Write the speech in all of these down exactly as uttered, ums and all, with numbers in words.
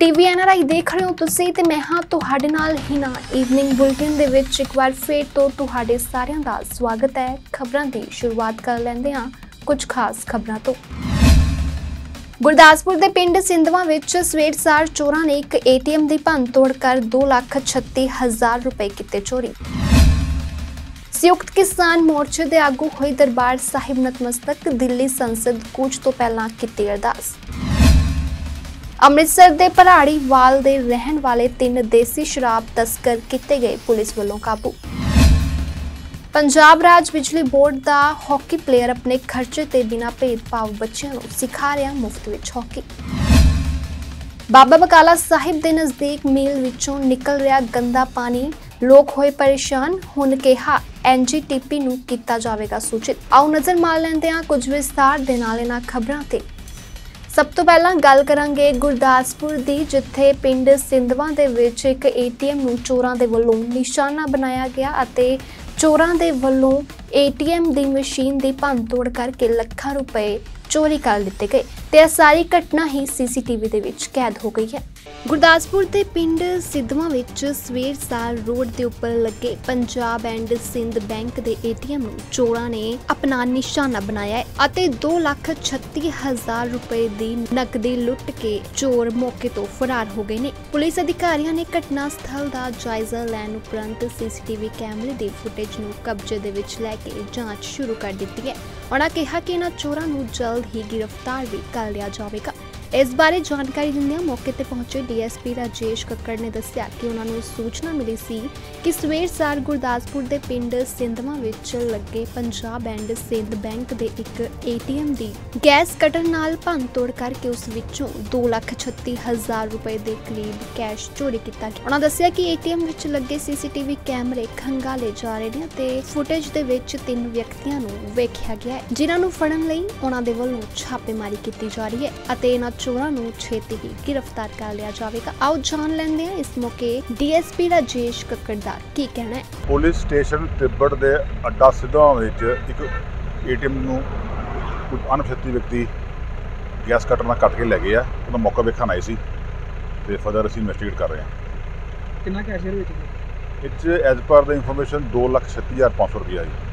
TV N R आई देख रहे हो तुसीं ते मैं हाँ तुहाडे नाल हिना ईवनिंग बुलेटिन दे विच एक बार फिर तो तुहाडे सारिਆਂ ਦਾ स्वागत है। खबरां दी शुरुआत कर लैंदे हां कुछ खास खबरां तो। गुरदासपुर दे पिंड सिंधवा विच सवेर सार चोरां ने एक ए टी एम दी भंन तोड़ कर दो लाख छत्ती हजार रुपए कीते चोरी। संयुक्त किसान मोर्चे दे आगू होई दरबार साहिब नतमस्तक, दिल्ली संसद कूच तो पहलां कीती अरदास। अमृतसर दे भराड़ी वाल दे रहन वाले तीन देसी शराब तस्कर किते गए पुलिस वालों काबू। पंजाब राज बिजली बोर्ड दा हॉकी प्लेयर अपने खर्चे ते बिना भेदभाव बच्चों नूं सिखा रहा मुफ्त विच हॉकी। बाबा बकाला साहिब दे नजदीक मील विचों निकल रहा गंदा पानी, लोग होए परेशान, हुण कहा एन जी टी पी नूं कीता जावेगा सूचित। आओ नज़र मार लैंदे हां कुछ विस्तार दे नाल इन्हां खबरां ते। सब तो पहला गल करांगे गुरदासपुर दी, जिथे पिंड सिंधवा दे विच एक ए टी एम नूं चोरां दे वल्लों निशाना बनाया गया अते चोरां दे वल्लों ए टी एम दी मशीन दी भंन तोड़ करके लाखां रुपए चोरी कर लिते गए ते सारी घटना ही सी सी टी वी दे विच कैद हो गई है। गुरदासपुर दे पिंड सिद्धवा विच सवेर सार रोड दे उपर लगे पंजाब एंड सिंध बैंक दे ए टी एम नूं चोरां ने अपना निशाना बनाया है अते दो लाख छत्ती हजार रुपए दी नकदी लुट के चोर मौके तो फरार हो गए ने। पुलिस अधिकारियों ने घटना स्थल दा जायजा लैण उपरंत सी सी टी वी कैमरे दी फुटेज नूं कब्जे दे विच लैके जांच शुरू कर दित्ती है। उन्होंने कहा कि इन्हां चोरां नूं जल्द ही गिरफ्तार भी कर लिया जाएगा। इस बारे जानकारी दिंदियां मौके ते पहुंचे D S P Rajesh Kakkar ने दस्सिया कि उन्होंने सूचना मिली सी कि सवेर सार गुरदासपुर दे पिंड सिंधवा विच लगे पंजाब एंड सिंध बैंक दे एक ए टी एम दी गैस कटर नाल भंन तोड़ करके उस विचों दो लाख छत्ती हजार रुपए दे करीब कैश चोरी किया गया। उन्होंने दस्सिया कि ए टी एम विच लगे सी सी टी वी कैमरे खंगाले जा रहे ने ते फुटेज दे विच तीन व्यक्तियों नूं वेखिया गया है, जिन्हां नूं फड़न लई उन्हां दे वल्लों छापेमारी कीती जा रही है अते इन्हां चोरां नूं छेती ही गिरफ्तार कर लिया जाएगा। आओ जान लेंदे हां इस मौके D S P Rajesh Kakkar दा की कहना है। पुलिस स्टेशन तिब्बड़ दे अड्डा सिद्धवा विच एक ए टी एम नूं कुछ अनपछाते व्यक्ति गैस कटर नाल कट के ले गए आ। उहदा मौका वेखण आए सी ते फर्दर असीं इन्वेस्टिगेट कर रहे हां। कितना कैश है विच? इच एज पर द इन्फॉर्मेशन दो लाख छत्ती हज़ार पाँच सौ रुपया जी।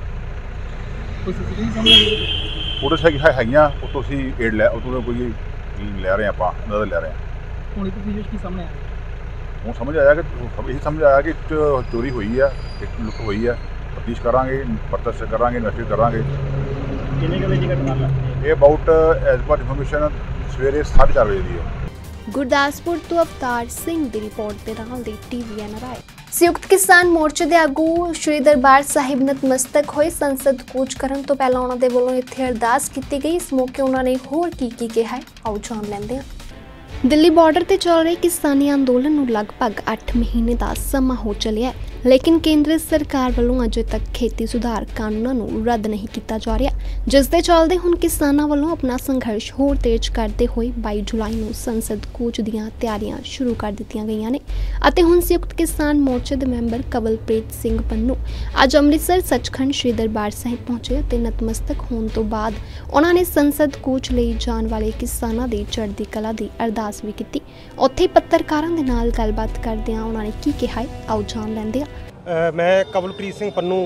कोई सीसीटीवी सामने फुटेज है हैगियां ਉਹ ਤੋਂ ਅਸੀਂ ਏਡ ਲੈ ਉਹ ਤੋਂ ਕੋਈ ਲੈ ਰਹੇ ਆਪਾਂ ਉਹਨਾਂ ਦਾ ਲੈ ਰਹੇ ਹਾਂ। ਹੁਣ ਇੱਕ ਵੀਡੀਓ ਕੀ ਸਾਹਮਣੇ ਆਇਆ? ਹੁਣ ਸਮਝ ਆਇਆ ਕਿ ਇਹੀ ਸਮਝ ਆਇਆ ਕਿ ਇੱਕ ਚੋਰੀ ਹੋਈ ਆ, ਇੱਕ ਲੁੱਟ ਹੋਈ ਆ। ਤਫਤੀਸ਼ ਕਰਾਂਗੇ, ਪ੍ਰਤੱਖ ਕਰਾਂਗੇ, ਇਨਵੈਸਟੀਗੇਟ ਕਰਾਂਗੇ। ਕਿੰਨੇ ਕੁ ਵਜੇ ਦੀ ਘਟਨਾ ਹੈ? ਇਹ ਅਬਾਊਟ ਐਜ਼ ਪਰ ਇਨਫੋਰਮੇਸ਼ਨ ਸਵੇਰੇ ਸਾਢੇ ਚਾਰ ਵਜੇ ਦੀ ਹੈ। गुरदासपुर तो अवतार सिंह की रिपोर्ट के नाल दी TV N R I. Samyukt Kisan मोर्चे के आगू श्री दरबार साहिब नतमस्तक होए संसद कूच करन तो पहला उन्हां दे वल्लों इत्थे अरदास कीती गई। इस मौके उन्होंने होर की की कहा है, आओ जान लैंदे हां। दिल्ली बॉर्डर ते चल रहे किसानी अंदोलन नूं लगभग अठ महीने का समा हो चलिया है, लेकिन केंद्र सरकार वालों अजे तक खेती सुधार कानूनों नूं रद्द नहीं किया जा रहा, जिस दे चलदे हुण किसानां वालों अपना संघर्ष होर तेज करते हुए बाई जुलाई नूं संसद कूच दीआं तैयारियां शुरू कर दित्तियां गईयां ने अते हुण संयुक्त किसान मोर्चे दे मैंबर कवलप्रीत सिंह पन्नू अज अमृतसर सचखंड श्री दरबार साहिब पहुंचे ते नतमस्तक होने तो बाद उन्हां ने संसद कूच लई जाण वाले किसानां दी चढ़दी कला दी अरदास भी कीती। उत्थे पत्रकारां दे नाल गलबात करदिआं उन्हां ने की कहा है, आओ जान लैंदे हां। मैं कवलप्रीत सिंह पन्नू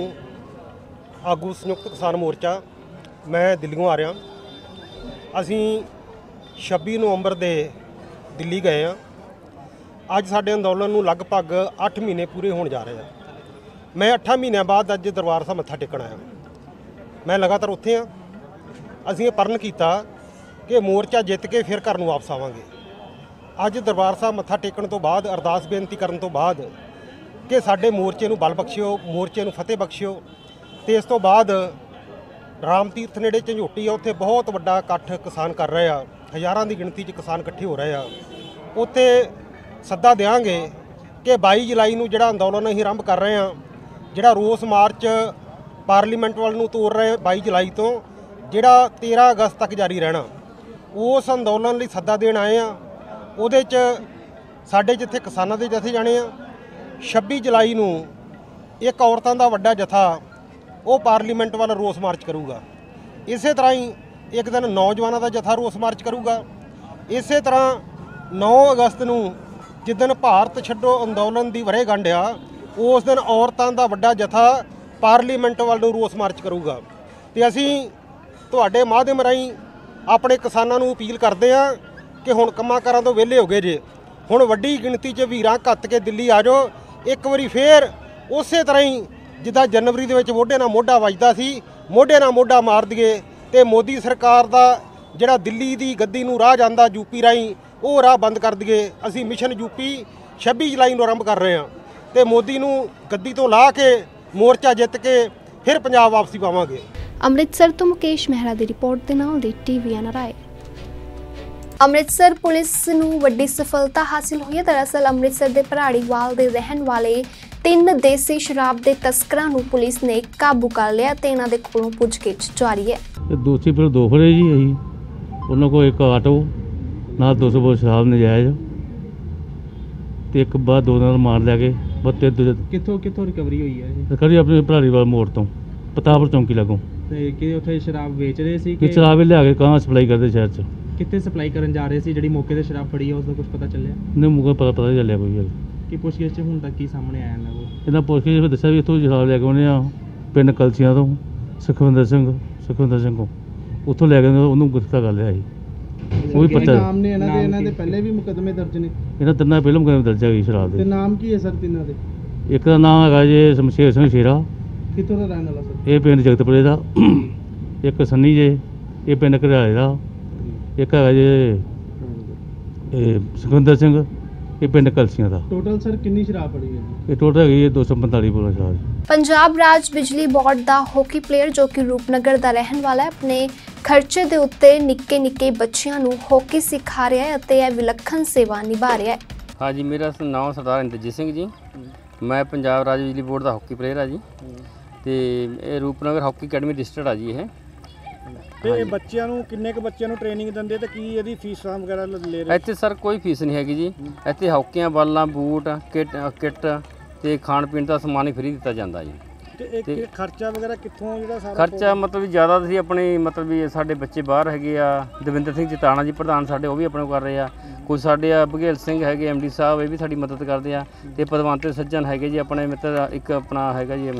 आगू संयुक्त किसान मोर्चा मैं दिल्लीों आ रहा। असी छब्बी नवंबर दे दिल्ली गए हाँ। अज साडे अंदोलन नूं लगभग अठ महीने पूरे होने जा रहे हैं। मैं अठां महीनों बाद अज दरबार साहब मत्था टेकण आया। मैं लगातार उत्थे हाँ। असीं ये प्रण किया कि मोर्चा जित के फिर घर नूं वापस आवांगे। अज दरबार साहब मत्था टेकण तो बाद अरदास बेनती करन तो बाद कि साडे मोर्चे नूं बल बख्शिओ, मोर्चे नूं फतेह बख्शिओ। तो इस तो बाद राम तीर्थ नेड़े झंझोटी आ, उत्थे बहुत वड्डा इकट्ठ किसान कर रहे हैं, हज़ारां की गिणती च किसान इकट्ठे हो रहे हैं। उत्थे सद्दा देंगे कि बाई जुलाई नूं जिहड़ा अंदोलन असीं आरंभ कर रहे हैं, जिहड़ा रोस मार्च पार्लीमेंट वाल नूं तोड़ रहे हैं बाई जुलाई तो जिहड़ा तेरह अगस्त तक जारी रहना, उस अंदोलन लई सद्दा देण आए हैं। उहदे च साडे जिथे किसानां दे जथे जाने आ, छब्बी जुलाई नूं एक औरतां दा वड्डा जथा वो पार्लीमेंट वाल रोस मार्च करूगा। इस तरह ही एक दिन नौजवानों का जथा रोस मार्च करूगा। इस तरह ਨੌ ਅਗਸਤ ਨੂੰ ਜਿੱਦਣ ਭਾਰਤ ਛੱਡੋ ਅੰਦੋਲਨ ਦੀ ਵਰ੍ਹੇਗੰਢ ਆ, ਉਸ ਦਿਨ ਔਰਤਾਂ ਦਾ ਵੱਡਾ ਜਥਾ ਪਾਰਲੀਮੈਂਟ ਵੱਲ ਨੂੰ ਰੋਸ ਮਾਰਚ ਕਰੂਗਾ। ਤੇ ਅਸੀਂ ਤੁਹਾਡੇ ਮਾਧਿਅਮ ਰਾਹੀਂ ਆਪਣੇ ਕਿਸਾਨਾਂ ਨੂੰ ਅਪੀਲ ਕਰਦੇ ਹਾਂ ਕਿ ਹੁਣ ਕੰਮਾਂ ਕਾਰਾਂ ਤੋਂ ਵਿਹਲੇ ਹੋ ਗਏ ਜੇ, ਹੁਣ ਵੱਡੀ ਗਿਣਤੀ 'ਚ ਵੀਰਾਂ ਘੱਤ ਕੇ ਦਿੱਲੀ ਆ ਜਾਓ। ਇੱਕ ਵਾਰੀ ਫੇਰ ਉਸੇ ਤਰ੍ਹਾਂ ਹੀ ਜਿੱਦਾਂ ਜਨਵਰੀ ਦੇ ਵਿੱਚ ਮੋਢੇ ਨਾਲ ਮੋਢਾ ਵੱਜਦਾ ਸੀ, ਮੋਢੇ ਨਾਲ ਮੋਢਾ ਮਾਰ ਦਈਏ ਤੇ ਮੋਦੀ ਸਰਕਾਰ ਦਾ ਜਿਹੜਾ ਦਿੱਲੀ ਦੀ ਗੱਦੀ ਨੂੰ ਰਾਹ ਜਾਂਦਾ ਯੂਪੀ ਰਾਹੀਂ, ਉਹ ਰਾਹ ਬੰਦ ਕਰ ਦਈਏ। ਅਸੀਂ ਮਿਸ਼ਨ ਯੂਪੀ ਛੱਬੀ ਜੁਲਾਈ ਨੂੰ ਆਰੰਭ ਕਰ ਰਹੇ ਹਾਂ ਤੇ ਮੋਦੀ ਨੂੰ ਗੱਦੀ ਤੋਂ ਲਾਹ ਕੇ ਮੋਰਚਾ ਜਿੱਤ ਕੇ ਫਿਰ ਪੰਜਾਬ ਵਾਪਸੀ ਪਾਵਾਂਗੇ। ਅੰਮ੍ਰਿਤਸਰ ਤੋਂ ਮੁਕੇਸ਼ ਮਹਿਰਾ ਦੀ ਰਿਪੋਰਟ ਦੇ ਨਾਲ ਦੀ TV N R I. Amritsar police ਨੂੰ ਵੱਡੀ ਸਫਲਤਾ ਹਾਸਿਲ ਹੋਈ ਹੈ। ਦਰਅਸਲ ਅੰਮ੍ਰਿਤਸਰ ਦੇ ਭਰਾੜੀਵਾਲ ਦੇ ਰਹਿਣ ਵਾਲੇ ਤਿੰਨ ਦੇਸੀ ਸ਼ਰਾਬ ਦੇ ਤਸਕਰਾਂ ਨੂੰ ਪੁਲਿਸ ਨੇ ਕਾਬੂ ਕਰ ਲਿਆ ਤੇ ਇਹਨਾਂ ਦੇ ਕੋਲੋਂ ਪੁੱਛਗਿੱਛ ਜਾਰੀ ਹੈ। ਦੋਸ਼ੀ ਫਿਰ ਦੋ ਫੜੇ ਜੀ ਅਸੀਂ ਉਹਨਾਂ ਕੋਲ ਇੱਕ ਆਟੋ ਨਾਲ ਦੋ ਸੌ ਬੋਤਲ ਸ਼ਰਾਬ ਨਜਾਇਜ਼ ਤੇ ਇੱਕ ਬਾਅਦ ਦੋ ਨਾਲ ਮਾਰ ਲਿਆ ਕੇ ਬੱਤੇ ਕਿੱਥੋਂ ਕਿੱਥੋਂ ਰਿਕਵਰੀ ਹੋਈ ਹੈ ਇਹ? ਕਰੀ ਆਪਣੇ ਭਰਾੜੀਵਾਲ ਮੋੜ ਤੋਂ ਪਤਾਪੁਰ ਚੌਂਕੀ ਲੱਗੋਂ। ਤੇ ਕਿ ਉੱਥੇ ਸ਼ਰਾਬ ਵੇਚ ਰਹੇ ਸੀ ਕਿ ਸ਼ਰਾਬ ਲਿਆ ਕੇ ਕਹਾਂ ਸਪਲਾਈ ਕਰਦੇ ਸ਼ਹਿਰ 'ਚ? ਕਿੱਥੇ ਸਪਲਾਈ ਕਰਨ ਜਾ ਰਹੇ ਸੀ? ਜਿਹੜੀ ਮੌਕੇ ਤੇ ਸ਼ਰਾਬ ਫੜੀ ਹੈ ਉਸ ਦਾ ਕੁਝ ਪਤਾ ਚੱਲਿਆ? ਨਹੀਂ ਮੁਕਾ ਪਤਾ ਪਤਾ ਨਹੀਂ ਚੱਲਿਆ ਕੋਈ ਗੱਲ। ਕਿ ਪੁੱਛਗਿੱਛ 'ਚ ਹੁਣ ਤੱਕ ਕੀ ਸਾਹਮਣੇ ਆਇਆ ਇਹਨਾਂ ਕੋਲ? ਇਹਨਾਂ ਪੁੱਛ ਕੇ ਫਿਰ ਦੱਸਿਆ ਵੀ ਇੱਥੋਂ ਸ਼ਰਾਬ ਲੈ ਕੇ ਆਉਂਦੇ ਆ ਪਿੰਡ ਕਲਸੀਆਂ ਤੋਂ ਸੁਖਵਿੰਦਰ ਸਿੰਘ ਸੁਖਵਿੰਦਰ ਸਿੰਘ ਕੋਲ, ਉੱਥੋਂ ਲੈ ਕੇ ਉਹਨੂੰ ਗ੍ਰਿਫਤਾਰ ਕਰ ਲਿਆ ਸੀ। ਉਹ ਵੀ ਪਤਾ ਨਾਮ ਨੇ ਇਹਨਾਂ ਦੇ ਇਹਨਾਂ ਦੇ ਪਹਿਲੇ ਵੀ ਮੁਕੱਦਮੇ ਦਰਜ ਨੇ? ਇਹਨਾਂ ਤਿੰਨਾਂ ਪਹਿਲਾਂ ਮੁਕੱਦਮੇ ਦਰਜ ਹੈਗੇ ਸ਼ਰਾਬ ਤੇ ਦੇ। ਨਾਮ ਕੀ ਹੈ ਸਰ ਤਿੰਨਾਂ ਦੇ? ਇੱਕ ਦਾ ਨਾਮ ਹੈਗਾ ਜੀ ਸ਼ਮਸ਼ੇਰ ਸਿੰਘ ਸ਼ੇਰਾ, ਕਿੱਥੋਂ ਦਾ ਰਹਿਣ ਵਾਲਾ ਸਰ? ਇਹ ਪਿੰਡ ਜਗਤਪੁਰੇ ਦਾ। ਇੱਕ ਸੰਨੀ ਜੇ, ਇਹ ਪਿੰਡ ਘਰਿਆਲੇ ਦਾ। ਇੱਕ ਹੈਗਾ ਜੀ ਇਹ ਸੁਖਵਿੰਦਰ ਸਿੰਘ, ਇਹ ਪਿੰਡ ਕਲਸੀਆਂ ਦਾ। ਟੋਟਲ ਸਰ ਕਿੰਨੀ ਸ਼ਰਾਬ ਫੜੀ ਹੈ ਜੀ? ਇਹ ਟੋਟਲ ਹੈਗੀ ਹੈ ਦੋ ਸੌ ਪੰਤਾਲੀ ਬੋਤਲਾਂ ਸ਼ਰਾਬ। ਪੰਜਾਬ ਰਾਜ ਬਿਜਲੀ ਬੋਰਡ ਦਾ ਹਾਕੀ ਪਲੇਅਰ ਜੋ ਕਿ ਰੂਪਨਗਰ ਦਾ ਰਹਿਣ ਵਾਲਾ ਹੈ, ਆਪਣੇ ਖਰਚੇ ਦੇ ਉੱਤੇ ਨਿੱਕੇ ਨਿੱਕੇ ਬੱਚਿਆਂ ਨੂੰ ਹਾਕੀ ਸਿਖਾ ਰਿਹਾ ਹੈ ਅਤੇ ਇਹ ਵਿਲੱਖਣ ਸੇਵਾ ਨਿਭਾ ਰਿਹਾ ਹੈ। हाँ जी, मेरा नाम सरदार इंद्रजीत सिंह जी। मैं पंजाब राज्य बिजली बोर्ड का हॉकी प्लेयर है जी। तो ये रूपनगर हॉकी अकैडमी डिस्ट्रिक्ट है जी। ਇਹ ਤੇ ਬੱਚਿਆਂ ਨੂੰ ਕਿੰਨੇ ਕੁ ਬੱਚਿਆਂ ਨੂੰ ਟ੍ਰੇਨਿੰਗ ਦਿੰਦੇ ਤੇ ਕੀ ਇਹਦੀ ਫੀਸਾਂ ਵਗੈਰਾ ਲੈ ਰਹੇ? ਇੱਥੇ ਸਰ ਕੋਈ ਫੀਸ ਨਹੀਂ ਹੈਗੀ ਜੀ। ਇੱਥੇ ਹਾਕੀਆਂ, ਬਾਲਾਂ, ਬੂਟ, ਕਿੱਟ ਕਿੱਟ ਤੇ ਖਾਣ ਪੀਣ ਦਾ ਸਮਾਨ ਹੀ ਫ੍ਰੀ ਦਿੱਤਾ ਜਾਂਦਾ ਜੀ। ਤੇ ਇਹ ਖਰਚਾ ਵਗੈਰਾ ਕਿੱਥੋਂ ਜਿਹੜਾ ਸਾਰਾ? ਖਰਚਾ ਮਤਲਬ ਜ਼ਿਆਦਾ ਸੀ ਆਪਣੀ ਮਤਲਬ ਵੀ ਸਾਡੇ ਬੱਚੇ ਬਾਹਰ ਹੈਗੇ ਆ। ਦਵਿੰਦਰ ਸਿੰਘ ਜਤਾਣਾ ਜੀ ਪ੍ਰਧਾਨ ਸਾਡੇ, ਉਹ ਵੀ ਆਪਣੇ ਕੋਲ ਕਰ ਰਹੇ ਆ। ਕੁਝ ਸਾਡੇ ਆ ਬਘੇਲ ਸਿੰਘ ਹੈਗੇ ਐਮ ਡੀ ਸਾਹਿਬ, ਇਹ ਵੀ ਸਾਡੀ ਮਦਦ ਕਰਦੇ ਆ। ਤੇ ਪਦਵੰਤ ਸੱਜਣ ਹੈਗੇ ਜੀ ਆਪਣੇ ਮਿੱਤਰ, ਇੱਕ ਆਪਣਾ ਹੈਗਾ ਜੀ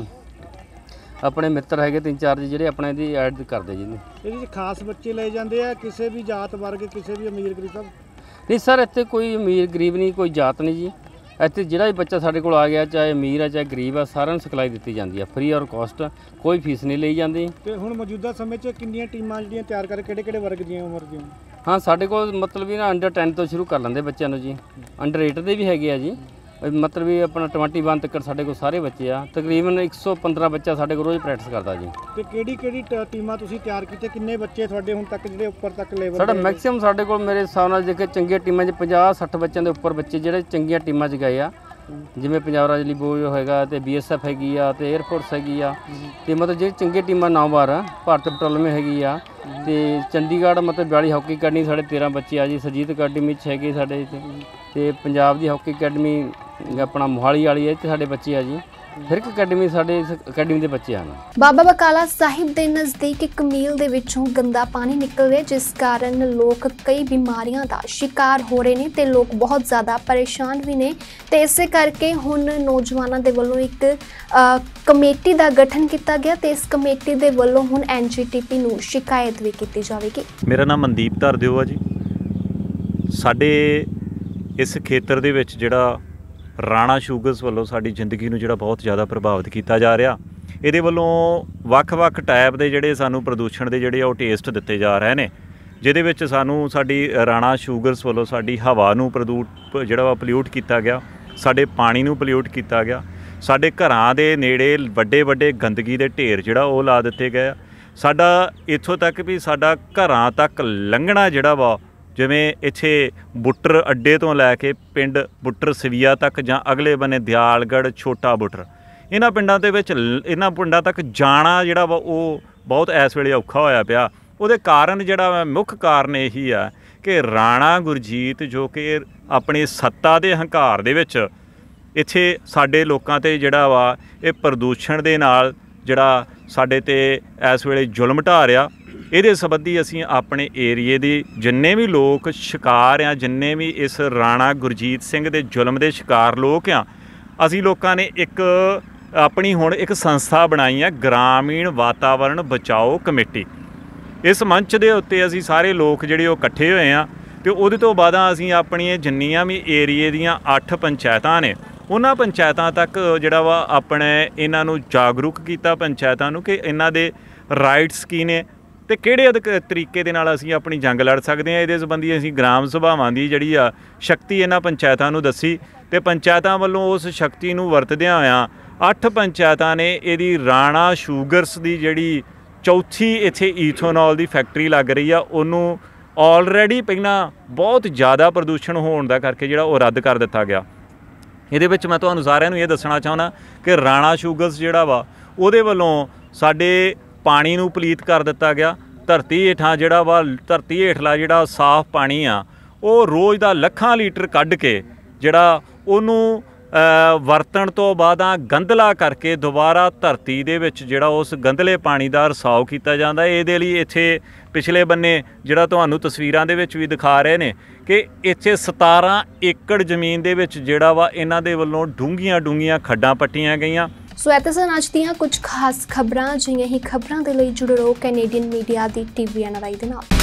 ਆਪਣੇ ਮਿੱਤਰ ਹੈਗੇ ਤਿੰਨ ਚਾਰ ਜਿਹੜੇ ਆਪਣੇ ਦੀ ਐਡ ਕਰਦੇ ਜੀ। ਇਹਦੇ ਵਿੱਚ ਖਾਸ ਬੱਚੇ ਲਏ ਜਾਂਦੇ ਆ ਕਿਸੇ ਵੀ ਜਾਤ ਵਰਗ, ਕਿਸੇ ਵੀ ਅਮੀਰ ਗਰੀਬ? ਸਭ ਨਹੀਂ ਸਰ, ਇੱਥੇ ਕੋਈ ਅਮੀਰ ਗਰੀਬ ਨਹੀਂ, ਕੋਈ ਜਾਤ ਨਹੀਂ ਜੀ। ਇੱਥੇ ਜਿਹੜਾ ਵੀ ਬੱਚਾ ਸਾਡੇ ਕੋਲ ਆ ਗਿਆ, ਚਾਹੇ ਅਮੀਰ ਆ ਚਾਹੇ ਗਰੀਬ ਆ, ਸਾਰਿਆਂ ਨੂੰ ਸਿਖਲਾਈ ਦਿੱਤੀ ਜਾਂਦੀ ਆ ਫ੍ਰੀ ਔਰ ਕਾਸਟ, ਕੋਈ ਫੀਸ ਨਹੀਂ ਲਈ ਜਾਂਦੀ। ਤੇ ਹੁਣ ਮੌਜੂਦਾ ਸਮੇਂ 'ਚ ਕਿੰਨੀਆਂ ਟੀਮਾਂ ਜਿਹੜੀਆਂ ਤਿਆਰ ਕਰ ਕਿਹੜੇ ਕਿਹੜੇ ਵਰਗ ਦੀਆਂ ਉਮਰ ਦੀਆਂ? ਹਾਂ, ਸਾਡੇ ਕੋਲ ਮਤਲਬ ਵੀ ਨਾ ਅੰਡਰ ਟੈਨ ਤੋਂ ਸ਼ੁਰੂ ਕਰ ਲੈਂਦੇ ਬੱਚਿਆਂ ਨੂੰ ਜੀ। ਅੰਡਰ ਏਟ ਦੇ ਵੀ ਹੈਗੇ ਆ ਜੀ। ਮਤਲਬ ਵੀ ਆਪਣਾ ਇਕੱਤੀ ਤੱਕ ਸਾਡੇ ਕੋਲ ਸਾਰੇ ਬੱਚੇ ਆ। ਤਕਰੀਬਨ ਇੱਕ ਸੌ ਪੰਦਰਾਂ ਬੱਚਾ ਸਾਡੇ ਕੋਲ ਰੋਜ਼ ਪ੍ਰੈਕਟਿਸ ਕਰਦਾ ਜੀ। ਤੇ ਕਿਹੜੀ ਕਿਹੜੀ ਟੀਮਾਂ ਤੁਸੀਂ ਤਿਆਰ ਕੀਤੇ? ਕਿੰਨੇ ਬੱਚੇ ਤੁਹਾਡੇ ਹੁਣ ਤੱਕ ਜਿਹੜੇ ਉੱਪਰ ਤੱਕ ਲੈਵਲ? ਸਾਡਾ ਮੈਕਸਿਮਮ ਸਾਡੇ ਕੋਲ ਮੇਰੇ ਹਿਸਾਬ ਨਾਲ ਜੇ ਚੰਗੀਆਂ ਟੀਮਾਂ 'ਚ ਪੰਜਾਹ ਸੱਠ ਬੱਚਿਆਂ ਦੇ ਉੱਪਰ ਬੱਚੇ ਜਿਹੜੇ ਚੰਗੀਆਂ ਟੀਮਾਂ 'ਚ ਗਏ ਆ। ਜਿਵੇਂ ਪੰਜਾਬ ਰਾਜ ਲਈ ਬੋਰਡ ਹੋਏਗਾ ਤੇ ਬੀ ਐਸ ਐਫ ਹੈਗੀ ਆ ਤੇ 에ਅਰਫੋਰਸ ਹੈਗੀ ਆ। ਤੇ ਮਤਲਬ ਜਿਹੜੀ ਚੰਗੀਆਂ ਟੀਮਾਂ ਨੌ ਬਾਰ ਆ, ਭਾਰਤ ਪੈਟਰੋਲੀਅਮ ਹੈਗੀ ਆ। ਤੇ ਚੰਡੀਗੜ੍ਹ ਮਤਲਬ ਬਿਆਲੀ ਹਾਕੀ ਅਕੈਡਮੀ ਸਾਡੇ ਤੇਰ੍ਹਾਂ ਬੱਚੇ ਆ ਜੀ। ਸਰਜੀਤ ਅਕੈਡਮੀ 'ਚ ਹੈਗੇ ਸਾਡੇ। ਤੇ ਪੰਜਾਬ ਦੀ ਹਾਕੀ ਅਕੈਡਮੀ ਆਪਣਾ ਮੋਹਾਲੀ ਵਾਲੀ ਹੈ, ਇੱਥੇ ਸਾਡੇ ਬੱਚੇ ਆ ਜੀ। ਹਰ ਇੱਕ ਅਕੈਡਮੀ ਸਾਡੇ ਇਸ ਅਕੈਡਮੀ ਦੇ ਬੱਚੇ ਹਨ। ਬਾਬਾ ਬਕਾਲਾ ਸਾਹਿਬ ਦੇ ਨਜ਼ਦੀਕ ਇੱਕ ਮੀਲ ਦੇ ਵਿੱਚੋਂ ਗੰਦਾ ਪਾਣੀ ਨਿਕਲ ਰਿਹਾ, ਜਿਸ ਕਾਰਨ ਲੋਕ ਕਈ ਬਿਮਾਰੀਆਂ ਦਾ ਸ਼ਿਕਾਰ ਹੋ ਰਹੇ ਨੇ ਤੇ ਲੋਕ ਬਹੁਤ ਜ਼ਿਆਦਾ ਪਰੇਸ਼ਾਨ ਵੀ ਨੇ। ਤੇ ਇਸੇ ਕਰਕੇ ਹੁਣ ਨੌਜਵਾਨਾਂ ਦੇ ਵੱਲੋਂ ਇੱਕ ਕਮੇਟੀ ਦਾ ਗਠਨ ਕੀਤਾ ਗਿਆ ਤੇ ਇਸ ਕਮੇਟੀ ਦੇ ਵੱਲੋਂ ਹੁਣ ਐਨ ਜੀ ਟੀ ਪੀ ਨੂੰ ਸ਼ਿਕਾਇਤ ਵੀ ਕੀਤੀ ਜਾਵੇਗੀ। ਮੇਰਾ ਨਾਮ ਮਨਦੀਪ ਧਰਦਿਓ ਆ ਜੀ। ਸਾਡੇ ਇਸ ਖੇਤਰ ਦੇ ਵਿੱਚ ਜਿਹੜਾ ਰਾਣਾ ਸ਼ੂਗਰਸ ਵੱਲੋਂ ਸਾਡੀ ਜ਼ਿੰਦਗੀ ਨੂੰ ਜਿਹੜਾ ਬਹੁਤ ਜ਼ਿਆਦਾ ਪ੍ਰਭਾਵਿਤ ਕੀਤਾ ਜਾ ਰਿਹਾ, ਇਹਦੇ ਵੱਲੋਂ ਵੱਖ-ਵੱਖ ਟਾਈਪ ਦੇ ਜਿਹੜੇ ਸਾਨੂੰ ਪ੍ਰਦੂਸ਼ਣ ਦੇ ਜਿਹੜੇ ਉਹ ਟੇਸਟ ਦਿੱਤੇ ਜਾ ਰਹੇ ਨੇ, ਜਿਹਦੇ ਵਿੱਚ ਸਾਨੂੰ ਸਾਡੀ ਰਾਣਾ ਸ਼ੂਗਰਸ ਵੱਲੋਂ ਸਾਡੀ ਹਵਾ ਨੂੰ ਪ੍ਰਦੂ ਜਿਹੜਾ ਵਾ ਪੋਲਿਊਟ ਕੀਤਾ ਗਿਆ, ਸਾਡੇ ਪਾਣੀ ਨੂੰ ਪੋਲਿਊਟ ਕੀਤਾ ਗਿਆ, ਸਾਡੇ ਘਰਾਂ ਦੇ ਨੇੜੇ ਵੱਡੇ ਵੱਡੇ ਗੰਦਗੀ ਦੇ ਢੇਰ ਜਿਹੜਾ ਉਹ ਲਾ ਦਿੱਤੇ ਗਏ ਆ। ਸਾਡਾ ਇੱਥੋਂ ਤੱਕ ਵੀ ਸਾਡਾ ਘਰਾਂ ਤੱਕ ਲੰਘਣਾ ਜਿਹੜਾ ਵਾ, ਜਿਵੇਂ ਇੱਥੇ ਬੁੱਟਰ ਅੱਡੇ ਤੋਂ ਲੈ ਕੇ ਪਿੰਡ ਬੁੱਟਰ ਸਵੀਆ ਤੱਕ ਜਾਂ ਅਗਲੇ ਬੰਨੇ ਦਿਆਲਗੜ੍ਹ ਛੋਟਾ ਬੁੱਟਰ, ਇਹਨਾਂ ਪਿੰਡਾਂ ਦੇ ਵਿੱਚ ਇਹਨਾਂ ਪਿੰਡਾਂ ਤੱਕ ਜਾਣਾ ਜਿਹੜਾ ਵਾ ਉਹ ਬਹੁਤ ਇਸ ਵੇਲੇ ਔਖਾ ਹੋਇਆ ਪਿਆ। ਉਹਦੇ ਕਾਰਨ ਜਿਹੜਾ ਮੁੱਖ ਕਾਰਨ ਇਹੀ ਆ ਕਿ ਰਾਣਾ ਗੁਰਜੀਤ ਜੋ ਕਿ ਆਪਣੀ ਸੱਤਾ ਦੇ ਹੰਕਾਰ ਦੇ ਵਿੱਚ ਇੱਥੇ ਸਾਡੇ ਲੋਕਾਂ 'ਤੇ ਜਿਹੜਾ ਵਾ ਇਹ ਪ੍ਰਦੂਸ਼ਣ ਦੇ ਨਾਲ ਜਿਹੜਾ ਸਾਡੇ 'ਤੇ ਇਸ ਵੇਲੇ ਜ਼ੁਲਮ ਢਾ ਰਿਹਾ। ਇਹਦੇ ਸੰਬੰਧੀ ਅਸੀਂ ਆਪਣੇ ਏਰੀਏ ਦੇ ਜਿੰਨੇ ਵੀ ਲੋਕ ਸ਼ਿਕਾਰ ਆ, ਜਿੰਨੇ ਵੀ ਇਸ ਰਾਣਾ ਗੁਰਜੀਤ ਸਿੰਘ ਦੇ ਜ਼ੁਲਮ ਦੇ ਸ਼ਿਕਾਰ ਲੋਕ ਆ, ਅਸੀਂ ਲੋਕਾਂ ਨੇ ਇੱਕ ਆਪਣੀ ਹੁਣ ਇੱਕ ਸੰਸਥਾ ਬਣਾਈ ਆ, ਗ੍ਰਾਮੀਣ ਵਾਤਾਵਰਣ ਬਚਾਓ ਕਮੇਟੀ। ਇਸ ਮੰਚ ਦੇ ਉੱਤੇ ਅਸੀਂ ਸਾਰੇ ਲੋਕ ਜਿਹੜੇ ਉਹ ਇਕੱਠੇ ਹੋਏ ਆ ਤੇ ਉਹਦੇ ਤੋਂ ਬਾਅਦ ਅਸੀਂ ਆਪਣੀਆਂ ਜਿੰਨੀਆਂ ਵੀ ਏਰੀਏ ਦੀਆਂ ਅੱਠ ਪੰਚਾਇਤਾਂ ਨੇ ਉਹਨਾਂ ਪੰਚਾਇਤਾਂ ਤੱਕ ਜਿਹੜਾ ਵਾ ਆਪਣੇ ਇਹਨਾਂ ਨੂੰ ਜਾਗਰੂਕ ਕੀਤਾ, ਪੰਚਾਇਤਾਂ ਨੂੰ, ਕਿ ਇਹਨਾਂ ਦੇ ਰਾਈਟਸ ਕੀ ਨੇ ਤੇ ਕਿਹੜੇ ਅਧਿਕ ਤਰੀਕੇ ਦੇ ਨਾਲ ਅਸੀਂ ਆਪਣੀ ਜੰਗ ਲੜ ਸਕਦੇ ਹਾਂ। ਇਹਦੇ ਸੰਬੰਧੀ ਅਸੀਂ ਗ੍ਰਾਮ ਸਭਾਵਾਂ ਦੀ ਜਿਹੜੀ ਆ ਸ਼ਕਤੀ ਇਹਨਾਂ ਪੰਚਾਇਤਾਂ ਨੂੰ ਦੱਸੀ ਤੇ ਪੰਚਾਇਤਾਂ ਵੱਲੋਂ ਉਸ ਸ਼ਕਤੀ ਨੂੰ ਵਰਤਦਿਆਂ ਹੋਇਆਂ ਅੱਠ ਪੰਚਾਇਤਾਂ ਨੇ ਇਹਦੀ ਰਾਣਾ ਸ਼ੂਗਰਸ ਦੀ ਜਿਹੜੀ ਚੌਥੀ ਇੱਥੇ ਈਥੋਨੋਲ ਦੀ ਫੈਕਟਰੀ ਲੱਗ ਰਹੀ ਆ, ਉਹਨੂੰ ਆਲਰੇਡੀ ਪਹਿਲਾਂ ਬਹੁਤ ਜ਼ਿਆਦਾ ਪ੍ਰਦੂਸ਼ਣ ਹੋਣ ਦਾ ਕਰਕੇ ਜਿਹੜਾ ਉਹ ਰੱਦ ਕਰ ਦਿੱਤਾ ਗਿਆ। ਇਹਦੇ ਵਿੱਚ ਮੈਂ ਤੁਹਾਨੂੰ ਸਾਰਿਆਂ ਨੂੰ ਇਹ ਦੱਸਣਾ ਚਾਹੁੰਦਾ ਕਿ ਰਾਣਾ ਸ਼ੂਗਰਸ ਜਿਹੜਾ ਵਾ ਉਹਦੇ ਵੱਲੋਂ ਸਾਡੇ ਪਾਣੀ ਨੂੰ ਪਲੀਤ ਕਰ ਦਿੱਤਾ ਗਿਆ। ਧਰਤੀ ਹੇਠਾਂ ਜਿਹੜਾ ਵਾ ਧਰਤੀ ਹੇਠਲਾ ਜਿਹੜਾ ਸਾਫ਼ ਪਾਣੀ ਆ ਉਹ ਰੋਜ਼ ਦਾ ਲੱਖਾਂ ਲੀਟਰ ਕੱਢ ਕੇ ਜਿਹੜਾ ਉਹਨੂੰ ਵਰਤਣ ਤੋਂ ਬਾਅਦ ਗੰਧਲਾ ਕਰਕੇ ਦੁਬਾਰਾ ਧਰਤੀ ਦੇ ਵਿੱਚ ਜਿਹੜਾ ਉਸ ਗੰਧਲੇ ਪਾਣੀ ਦਾ ਰਿਸਾਵ ਕੀਤਾ ਜਾਂਦਾ। ਇਹਦੇ ਲਈ ਇੱਥੇ ਪਿਛਲੇ ਬੰਨੇ ਜਿਹੜਾ ਤੁਹਾਨੂੰ ਤਸਵੀਰਾਂ ਦੇ ਵਿੱਚ ਵੀ ਦਿਖਾ ਰਹੇ ਨੇ ਕਿ ਇੱਥੇ ਸਤਾਰਾਂ ਏਕੜ ਜ਼ਮੀਨ ਦੇ ਵਿੱਚ ਜਿਹੜਾ ਵਾ ਇਹਨਾਂ ਦੇ ਵੱਲੋਂ ਡੂੰਘੀਆਂ ਡੂੰਘੀਆਂ ਖੱਡਾਂ ਪੱਟੀਆਂ ਗਈਆਂ। ਸੋ ਇਹ ਸਨ ਅੱਜ ਦੀਆਂ ਕੁਝ ਖਾਸ ਖਬਰਾਂ। ਜਿਹੀਆਂ ਹੀ ਖਬਰਾਂ ਦੇ ਲਈ ਜੁੜੇ ਰਹੋ ਕੈਨੇਡੀਅਨ ਮੀਡੀਆ ਦੀ ਟੀਵੀ ਐਨ ਆਰ ਆਈ ਦੇ ਨਾਲ।